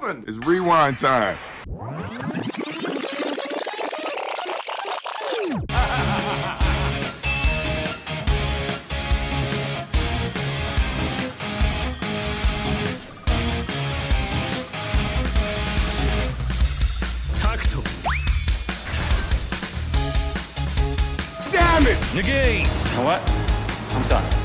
happened? It's rewind time. Damn it! Negate! You know what? I'm done.